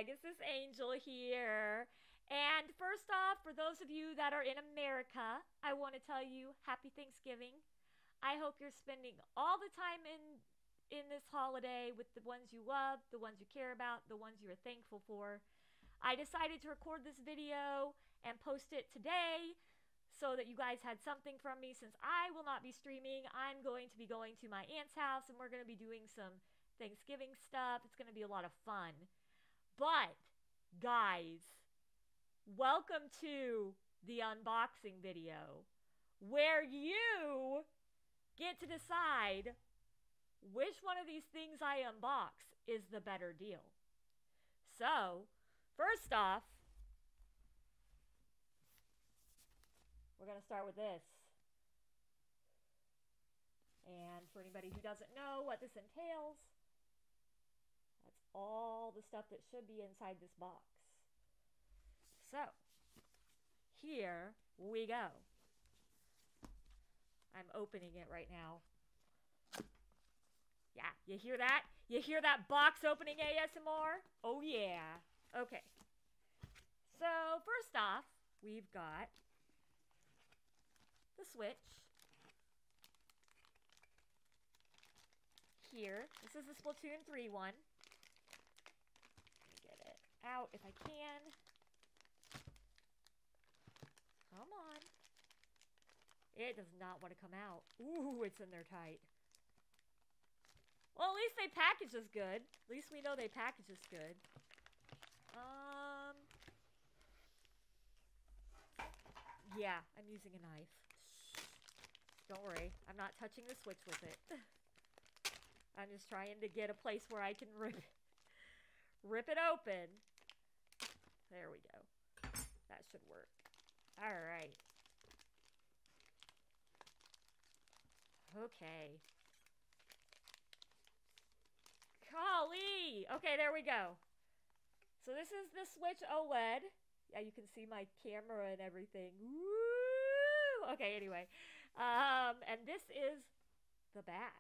Pegasusangel here. And first off, for those of you that are in America, I want to tell you happy Thanksgiving. I hope you're spending all the time in this holiday with the ones you love, the ones you care about, the ones you're thankful for. I decided to record this video and post it today so that you guys had something from me. Since I will not be streaming, I'm going to be going to my aunt's house and we're going to be doing some Thanksgiving stuff. It's going to be a lot of fun. But, guys, welcome to the unboxing video where you get to decide which one of these things I unbox is the better deal. So, first off, we're going to start with this. And for anybody who doesn't know what this entails, that's all the stuff that should be inside this box. So, here we go. I'm opening it right now. Yeah, you hear that? You hear that box opening ASMR? Oh yeah. Okay. So, first off, we've got the Switch. Here. This is the Splatoon 3 one. Let me get it out if I can. Come on. It does not want to come out. Ooh, it's in there tight. Well, at least they package us good. At least we know they package us good. Yeah, I'm using a knife. Don't worry, I'm not touching the Switch with it. I'm just trying to get a place where I can rip it open. There we go. That should work. Alright. Okay. Golly! Okay, there we go. So this is the Switch Oled. Yeah, you can see my camera and everything. Woo! Okay, anyway. And this is the back.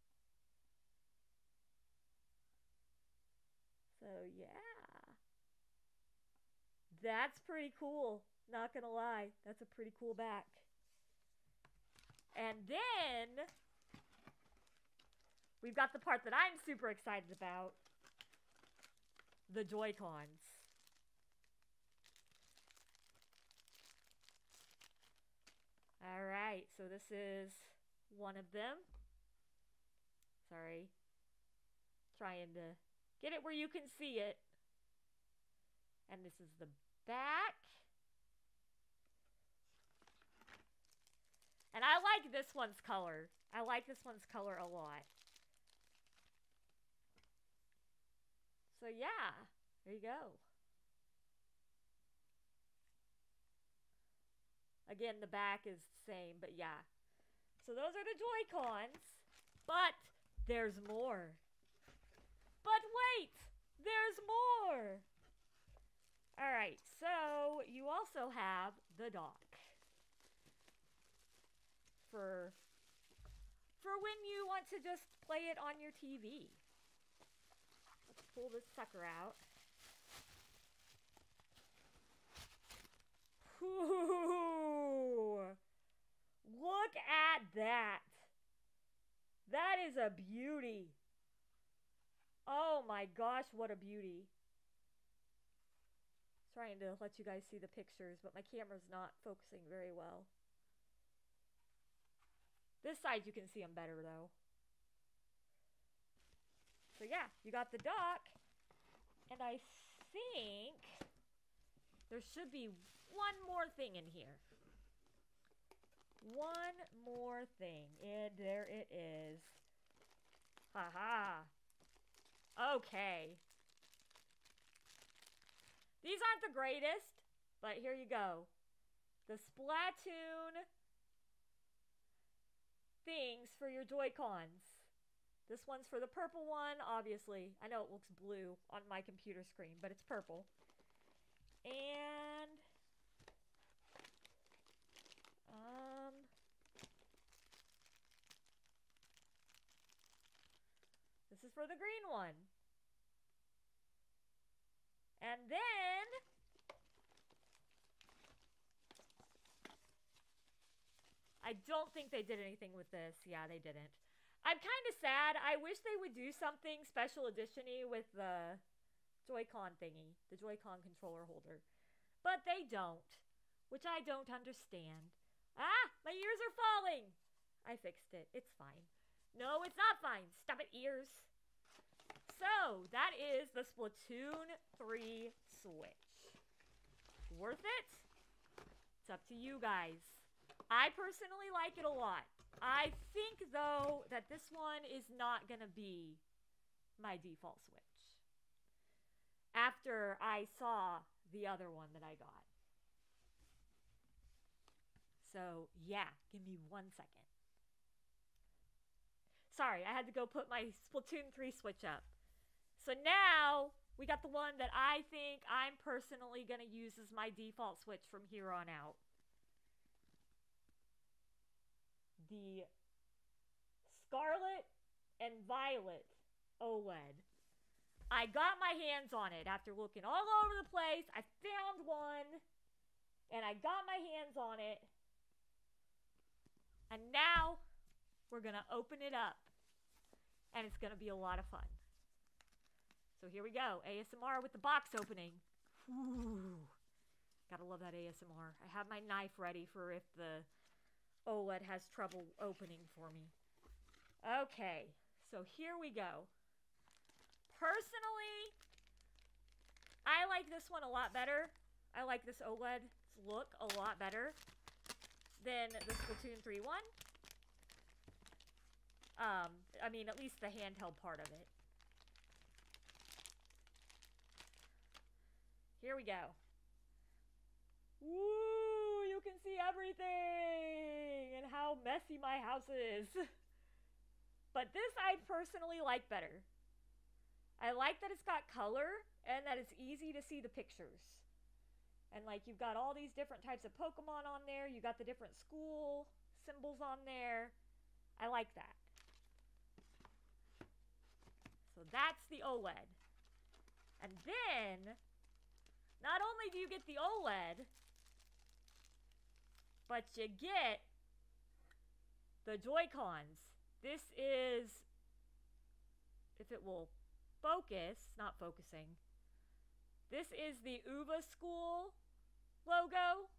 So, yeah. That's pretty cool. Not gonna lie. That's a pretty cool back. And then we've got the part that I'm super excited about. The Joy-Cons. Alright, so this is one of them. Sorry. Trying to get it where you can see it. And this is the back. And I like this one's color. I like this one's color a lot. So yeah, there you go. Again, the back is the same, but yeah. So those are the Joy-Cons. But there's more. But wait! There's more! Alright, so you also have the dock. For when you want to just play it on your TV. Let's pull this sucker out. Ooh, look at that. That is a beauty. Oh my gosh, what a beauty. Trying to let you guys see the pictures, but my camera's not focusing very well. This side you can see them better though. So yeah, you got the dock. And I think there should be one more thing in here. One more thing. And there it is. Haha. Okay. These aren't the greatest, but here you go. The Splatoon things for your Joy-Cons. This one's for the purple one, obviously. I know it looks blue on my computer screen, but it's purple. And this is for the green one. And then I don't think they did anything with this. Yeah, they didn't. I'm kind of sad. I wish they would do something special edition-y with the Joy-Con thingy, the Joy-Con controller holder. But they don't, which I don't understand. Ah, my ears are falling. I fixed it. It's fine. No, it's not fine. Stop it, ears. So, that is the Splatoon 3 Switch. Worth it? It's up to you guys. I personally like it a lot. I think, though, that this one is not going to be my default Switch. After I saw the other one that I got. So, yeah, give me 1 second. Sorry, I had to go put my Splatoon 3 Switch up. So now, we got the one that I think I'm personally going to use as my default Switch from here on out. The Scarlet and Violet OLED. I got my hands on it after looking all over the place. I found one, and I got my hands on it. And now, we're going to open it up. And it's going to be a lot of fun. So here we go. ASMR with the box opening. Ooh. Gotta love that ASMR. I have my knife ready for if the OLED has trouble opening for me. Okay. So here we go. Personally, I like this one a lot better. I like this OLED's look a lot better than the Splatoon 3 one. I mean, at least the handheld part of it. Here we go. Woo! You can see everything! And how messy my house is. But this I personally like better. I like that it's got color and that it's easy to see the pictures. And like you've got all these different types of Pokemon on there. You got the different school symbols on there. I like that. So that's the OLED. And then, not only do you get the OLED, but you get the Joy-Cons. This is, if it will focus, not focusing. This is the UVA School logo.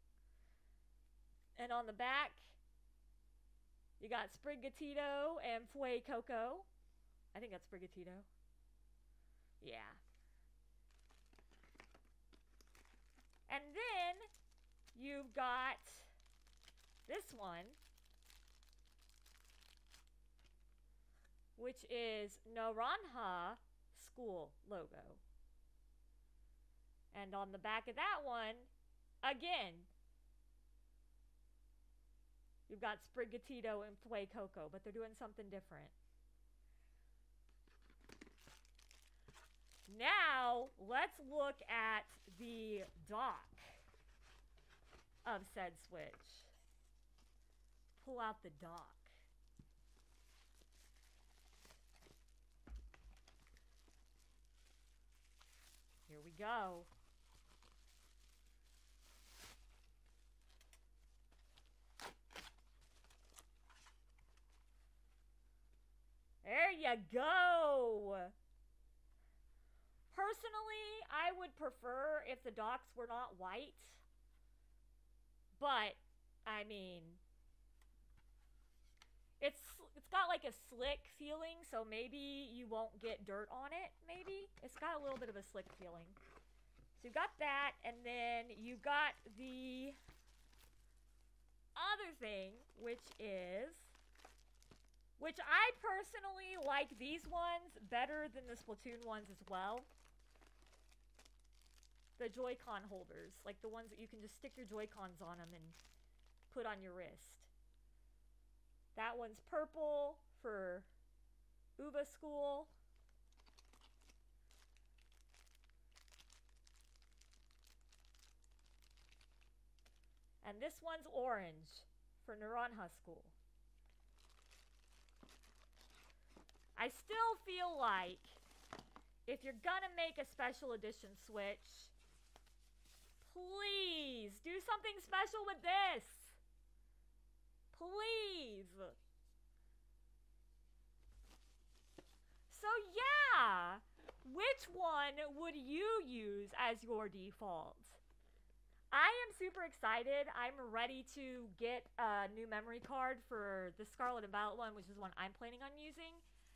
And on the back, you got Sprigatito and Fue Coco. I think that's Sprigatito. Yeah. And then you've got this one, which is Naranja School logo. And on the back of that one, again, you've got Sprigatito and Fue Coco, but they're doing something different. Now, let's look at the dock of said Switch. Pull out the dock. Here we go. There you go. Personally, I would prefer if the docks were not white. But, I mean, it's got like a slick feeling, so maybe you won't get dirt on it, maybe. It's got a little bit of a slick feeling. So you got that, and then you got the other thing, which I personally like these ones better than the Splatoon ones as well. The Joy-Con holders, like the ones that you can just stick your Joy-Cons on them and put on your wrist. That one's purple for UVA School. And this one's orange for Naranja School. I still feel like if you're gonna make a special edition Switch, please do something special with this. Please. So yeah, which one would you use as your default? I am super excited. I'm ready to get a new memory card for the Scarlet and Violet one, which is one I'm planning on using.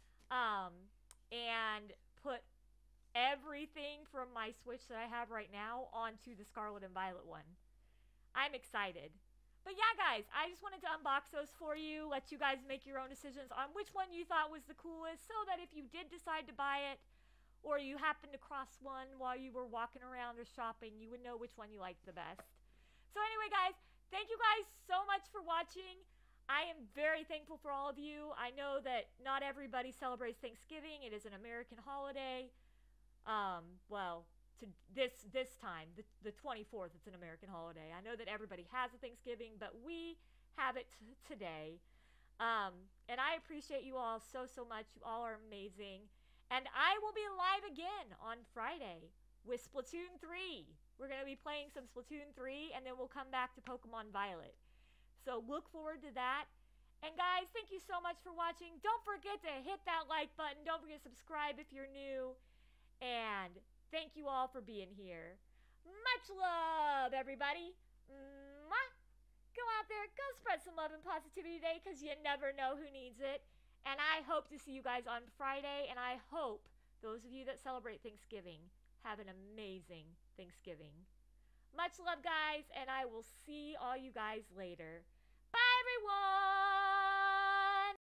And put everything from my Switch that I have right now onto the Scarlet and Violet one. I'm excited. But yeah, guys, I just wanted to unbox those for you, let you guys make your own decisions on which one you thought was the coolest, so that if you did decide to buy it, or you happened to cross one while you were walking around or shopping, you would know which one you liked the best. So anyway, guys, thank you guys so much for watching. I am very thankful for all of you. I know that not everybody celebrates Thanksgiving. It is an American holiday. Well, to this time, the 24th, it's an American holiday. I know that everybody has a Thanksgiving, but we have it today. And I appreciate you all so much. You all are amazing. And I will be live again on Friday with Splatoon 3. We're going to be playing some Splatoon 3, and then we'll come back to Pokemon Violet. So look forward to that. And guys, thank you so much for watching. Don't forget to hit that like button. Don't forget to subscribe if you're new. And thank you all for being here. Much love, everybody. Mwah. Go out there, go spread some love and positivity today, because you never know who needs it. And I hope to see you guys on Friday, and I hope those of you that celebrate Thanksgiving have an amazing Thanksgiving. Much love, guys, and I will see all you guys later. Bye, everyone!